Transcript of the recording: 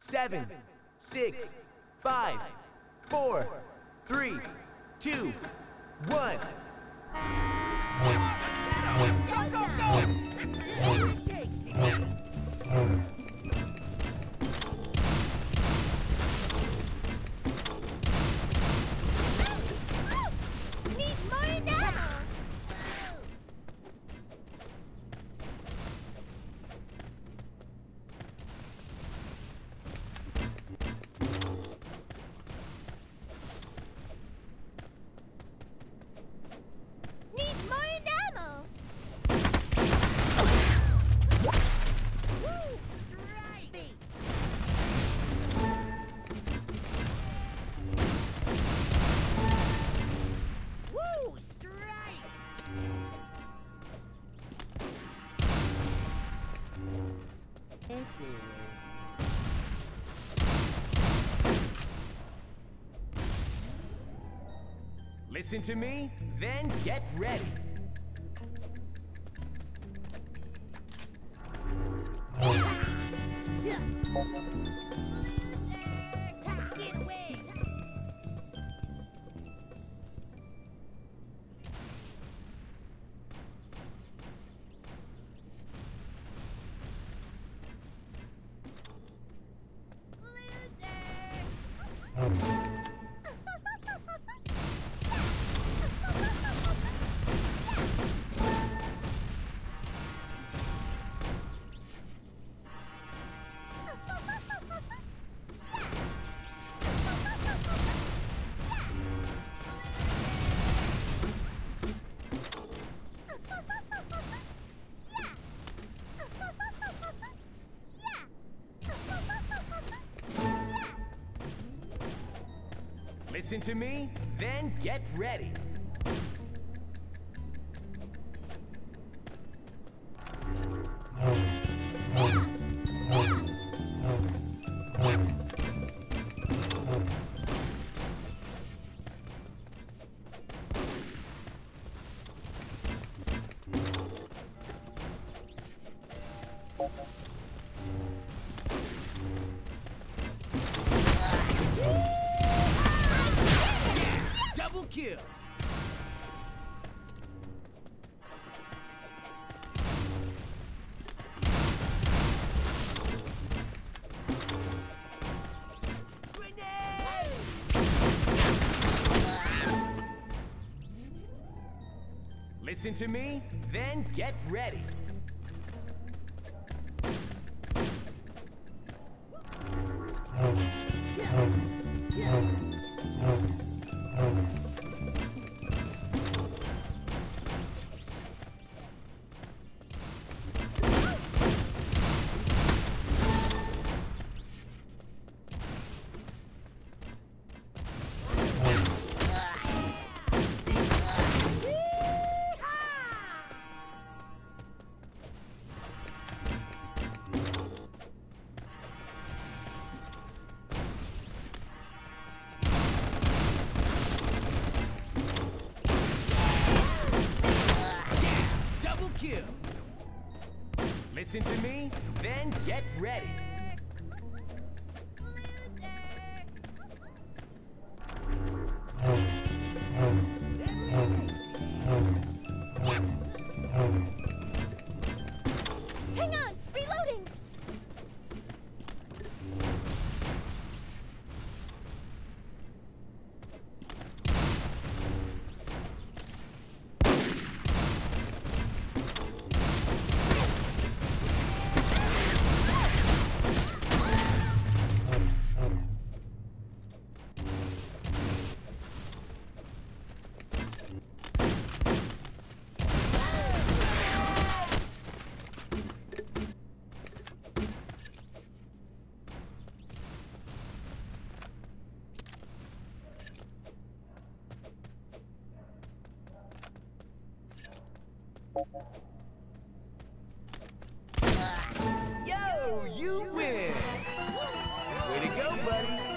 7, 6, 5, 4, 3, 2, 1. Go, go, go! Need more now! Need more ammo! Woo! Strike! Woo! Strike! Thank you. Listen to me, then get ready. Get away! Listen to me, then get ready. Double kill. Listen to me, then get ready. Double kill. Listen to me, then get ready. Hang on! Reloading! Yo, you win! Way to go, buddy!